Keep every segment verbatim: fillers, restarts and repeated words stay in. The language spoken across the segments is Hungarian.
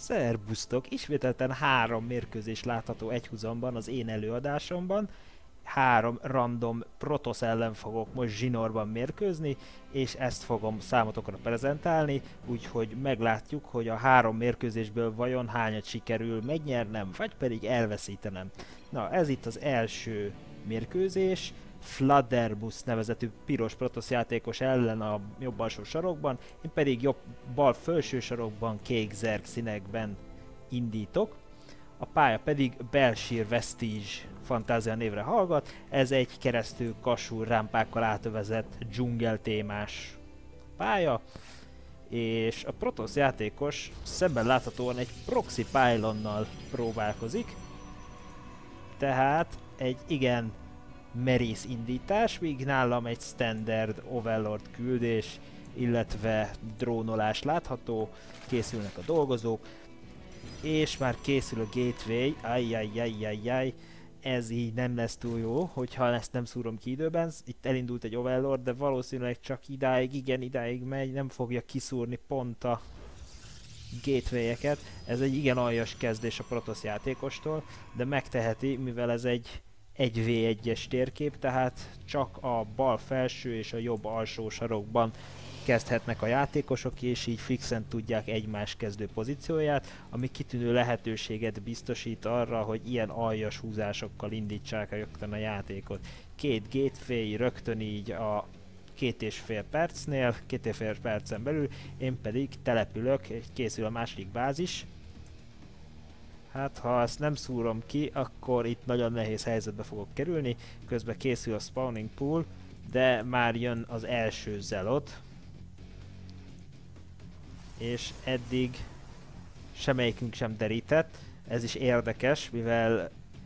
Szerbusztok! Ismételten három mérkőzés látható egyhuzamban az én előadásomban. Három random Protoss ellen fogok most zsinórban mérkőzni, és ezt fogom számotokra prezentálni, úgyhogy meglátjuk, hogy a három mérkőzésből vajon hányat sikerül megnyernem, vagy pedig elveszítenem. Na, ez itt az első mérkőzés. Fludderbus nevezetű piros Protoss játékos ellen a jobb alsó sarokban, én pedig jobb bal felső sarokban kék zerg színekben indítok. A pálya pedig Belshir Vestige fantázia névre hallgat, ez egy keresztül kasú rámpákkal átövezett dzsungel témás pálya, és a Protoss játékos szemben láthatóan egy proxy pylonnal próbálkozik, tehát egy igen merész indítás, míg nálam egy standard Overlord küldés, illetve drónolás látható, készülnek a dolgozók, és már készül a gateway, ajjajjajjajjaj, ez így nem lesz túl jó, hogyha ezt nem szúrom ki időben. Itt elindult egy Overlord, de valószínűleg csak idáig, igen, idáig megy, nem fogja kiszúrni pont a gateway-eket. Ez egy igen aljas kezdés a Protoss játékostól, de megteheti, mivel ez egy egy vé egyes térkép, tehát csak a bal felső és a jobb alsó sarokban kezdhetnek a játékosok, és így fixen tudják egymás kezdő pozícióját, ami kitűnő lehetőséget biztosít arra, hogy ilyen aljas húzásokkal indítsák rögtön a játékot. Két gateway rögtön így a két és fél percnél, két és fél percen belül, én pedig települök, készül a második bázis. Hát, ha ezt nem szúrom ki, akkor itt nagyon nehéz helyzetbe fogok kerülni. Közben készül a spawning pool, de már jön az első zelot. És eddig semmelyikünk sem derített. Ez is érdekes, mivel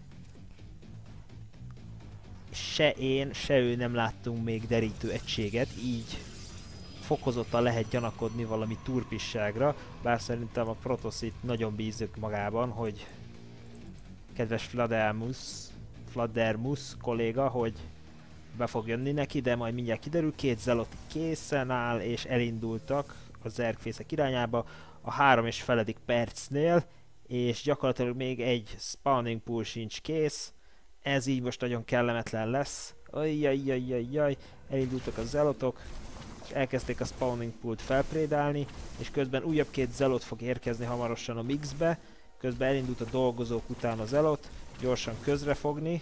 se én, se ő nem láttunk még derítő egységet, így fokozottan lehet gyanakodni valami turpisságra, bár szerintem a Protoss itt nagyon bízik magában, hogy kedves Fluddermus, Fluddermus kolléga, hogy be fog jönni neki, de majd mindjárt kiderül, két zelot készen áll, és elindultak a zergfészek irányába a három és feledik percnél, és gyakorlatilag még egy spawning pool sincs kész, ez így most nagyon kellemetlen lesz. Ajjajjajjajjaj, elindultak a zelotok, és elkezdték a spawning poolt felprédálni, és közben újabb két zelot fog érkezni hamarosan a mixbe, közben elindult a dolgozók után a zelot, gyorsan közrefogni.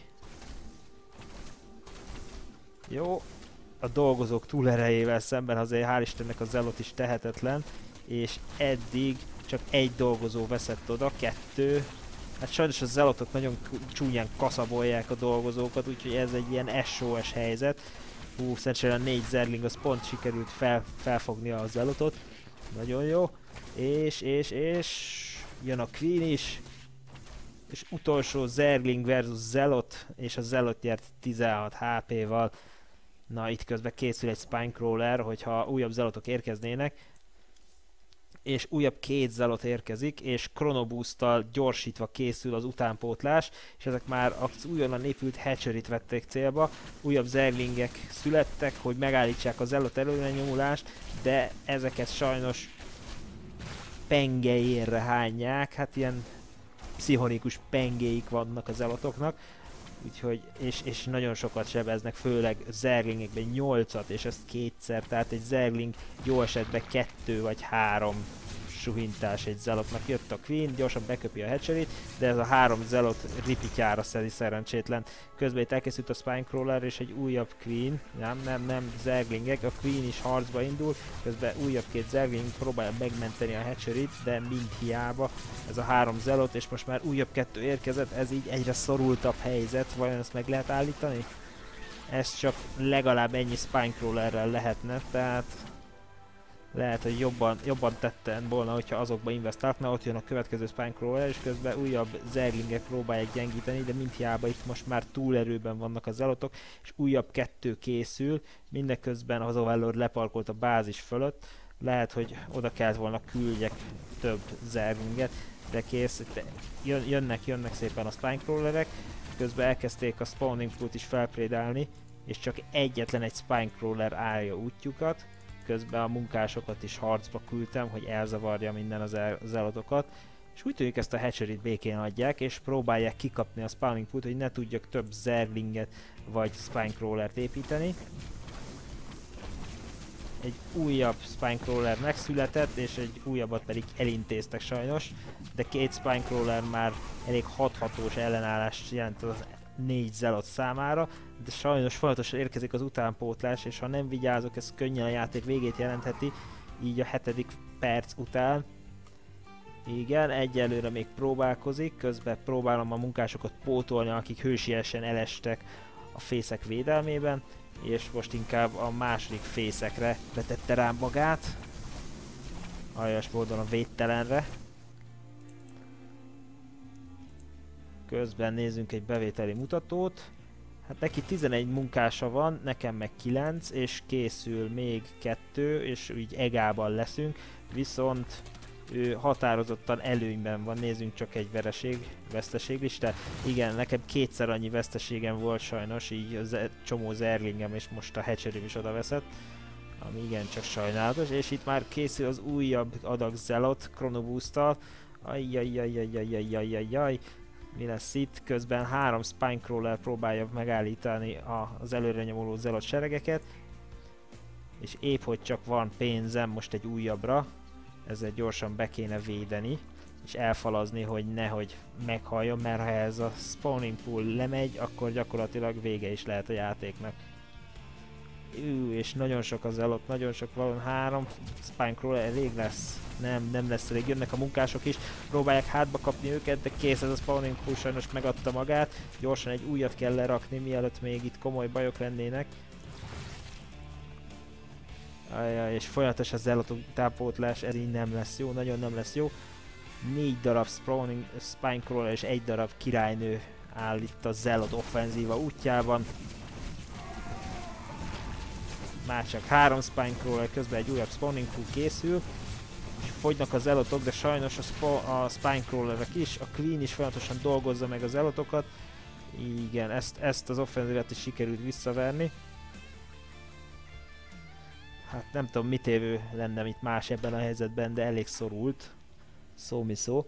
Jó, a dolgozók túlerejével szemben azért hál' Istennek a zelot is tehetetlen, és eddig csak egy dolgozó veszett oda, kettő. Hát sajnos a zelotok nagyon csúnyán kaszabolják a dolgozókat, úgyhogy ez egy ilyen es o es helyzet. Hú, szerencsére a négy zergling az pont sikerült fel, felfogni a zelotot. Nagyon jó. És, és, és... jön a Queen is. És utolsó zergling versus zelot, és a zelot nyert tizenhat há pé-val. Na, itt közben készül egy Spinecrawler, hogyha újabb zelotok érkeznének. És újabb két zelot érkezik, és Chronoboost-tal gyorsítva készül az utánpótlás, és ezek már az újonnan épült hatchery-t vették célba. Újabb zerglingek születtek, hogy megállítsák a zelot előrenyomulást, de ezeket sajnos pengejérre hányják, hát ilyen pszichonikus pengéik vannak az zelotoknak. Úgyhogy, és, és nagyon sokat sebeznek, főleg zerglingekben nyolcat, és ezt kétszer, tehát egy zergling jó esetben kettő vagy három suhintás egy zelotnak. Jött a Queen, gyorsan beköpi a hatchery-t, de ez a három zelot ripityára szedi szerencsétlen. Közben itt elkészült a Spinecrawler és egy újabb Queen, nem, nem, nem, zerglingek, a Queen is harcba indul, közben újabb két zergling próbálja megmenteni a hatchery-t, de mind hiába ez a három zelot, és most már újabb kettő érkezett, ez így egyre szorultabb helyzet, vajon ezt meg lehet állítani? Ez csak legalább ennyi Spinecrawlerrel lehetne, tehát lehet, hogy jobban, jobban tettem volna, hogyha azokba investáltna, ott jön a következő Spinecrawler, és közben újabb zerglingek próbálják gyengíteni, de mindhiába itt most már túlerőben vannak a zelotok, és újabb kettő készül, mindeközben az Overlord leparkolt a bázis fölött, lehet, hogy oda kellett volna küldjek több zerglinget, de kész, de jön, jönnek, jönnek szépen a Spinecrawlerek, közben elkezdték a spawning pool-t is felprédálni, és csak egyetlen egy Spinecrawler állja útjukat, közben a munkásokat is harcba küldtem, hogy elzavarja minden az zelotokat, És úgy tűnik, ezt a hatcherit békén adják, és próbálják kikapni a spawning pool-t, hogy ne tudjak több zerglinget vagy spinecrawlert építeni. Egy újabb spinecrawler megszületett, és egy újabbat pedig elintéztek sajnos, de két spinecrawler már elég hathatós ellenállást jelent az négy zelot számára, de sajnos folyamatosan érkezik az utánpótlás, és ha nem vigyázok, ez könnyen a játék végét jelentheti, így a hetedik perc után. Igen, egyelőre még próbálkozik, közben próbálom a munkásokat pótolni, akik hősiesen elestek a fészek védelmében, és most inkább a második fészekre vetette rá magát, aljas módon a védtelenre. Közben nézzünk egy bevételi mutatót. Hát neki tizenegy munkása van, nekem meg kilenc, és készül még kettő, és úgy egában leszünk, viszont ő határozottan előnyben van. Nézzünk csak egy vereség, veszteséglistát. Igen, nekem kétszer annyi veszteségem volt sajnos, így az csomó zerlingem, és most a hatcherim is oda veszett, ami igencsak sajnálatos, és itt már készül az újabb adag zelot Chronoboost-tal. Ajjajjajjajjajjajjajjaj. Mi lesz itt? Közben három spinecrawler próbálja megállítani a, az előre nyomuló zelot seregeket, és épp hogy csak van pénzem most egy újabbra, ezzel gyorsan be kéne védeni, és elfalazni, hogy nehogy meghalljon, mert ha ez a spawning pool lemegy, akkor gyakorlatilag vége is lehet a játéknak. Ú, és nagyon sok az elott, nagyon sok, valami három spinecrawler elég lesz. Nem, nem lesz elég, jönnek a munkások is, próbálják hátba kapni őket, de kész, ez a spawning pool sajnos megadta magát. Gyorsan egy újat kell lerakni, mielőtt még itt komoly bajok lennének. Ajaj, és folyamatos a zelotok tápótlás, ez így nem lesz jó, nagyon nem lesz jó. Négy darab spawning spinecrawler és egy darab királynő áll itt a zelot offenzíva útjában. Már csak három spinecrawler, közben egy újabb spawning pool készül. És fogynak az elotok, de sajnos a, spo a spinecrawlerek is, a Queen is folyamatosan dolgozza meg az elotokat. Igen, ezt, ezt az offenzívet is sikerült visszaverni. Hát nem tudom, mit évő lenne itt más ebben a helyzetben, de elég szorult. Szó mi szó.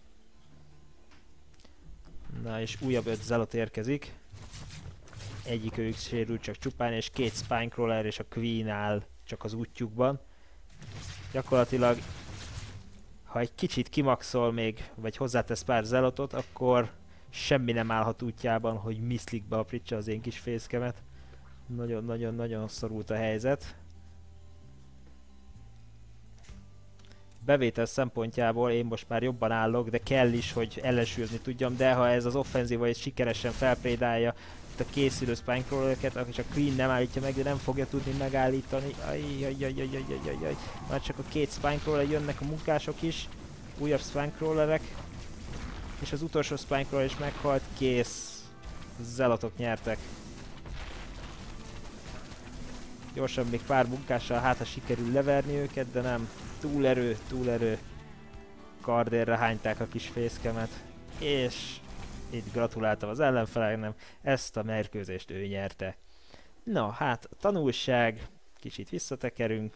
Na és újabb öt zelot érkezik. Egyik ők sérült csak csupán, és két spinecrawler és a Queen áll csak az útjukban. Gyakorlatilag, ha egy kicsit kimaxol még, vagy hozzátesz pár zelotot, akkor semmi nem állhat útjában, hogy miszlik be a pricsa az én kis fészkemet. Nagyon-nagyon-nagyon szorult a helyzet. Bevétel szempontjából én most már jobban állok, de kell is, hogy ellensúlyozni tudjam, de ha ez az offenzíva is sikeresen felprédálja itt a készülő spinecrawlereket, akkor csak Queen nem állítja meg, de nem fogja tudni megállítani. Ajjajjajjajjajjajjaj. Már csak a két spinecrawler, jönnek a munkások is, újabb spinecrawlerek, és az utolsó spinecrawler is meghalt, kész. Zelotok nyertek. Gyorsan még pár munkással, hát ha sikerül leverni őket, de nem. Túlerő, túlerő. Kardérre hányták a kis fészkemet. És itt gratuláltam az ellenfeleknek, ezt a mérkőzést ő nyerte. Na hát, a tanulság, kicsit visszatekerünk.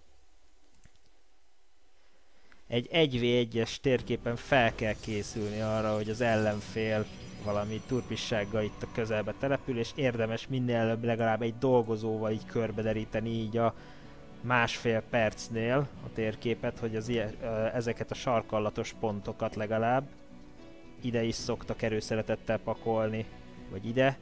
Egy egy vé egyes térképen fel kell készülni arra, hogy az ellenfél valami turpissággal itt a közelbe települ, és érdemes minél előbb legalább egy dolgozóval így körbederíteni így a másfél percnél a térképet, hogy az ilyen, ezeket a sarkallatos pontokat legalább ide is szoktak erőszeretettel pakolni, vagy ide.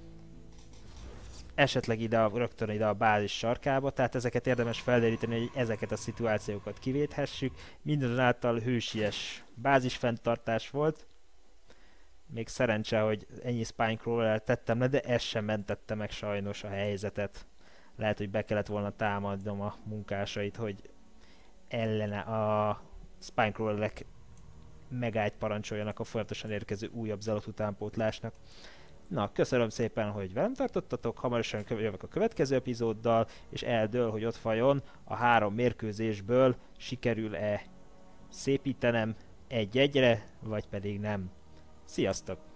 Esetleg ide a, rögtön ide a bázis sarkába, tehát ezeket érdemes felderíteni, hogy ezeket a szituációkat kivéthessük. Mindazonáltal hősies bázisfenntartás volt. Még szerencse, hogy ennyi spinecrawler tettem le, de ez sem mentette meg sajnos a helyzetet. Lehet, hogy be kellett volna támadnom a munkásait, hogy ellene a spinecrawlerek megállt parancsoljanak a folyamatosan érkező újabb zelot utánpótlásnak. Na, köszönöm szépen, hogy velem tartottatok, hamarosan jövök a következő epizóddal, és eldől, hogy ott vajon a három mérkőzésből sikerül-e szépítenem egy-egyre, vagy pedig nem. Sziasztok!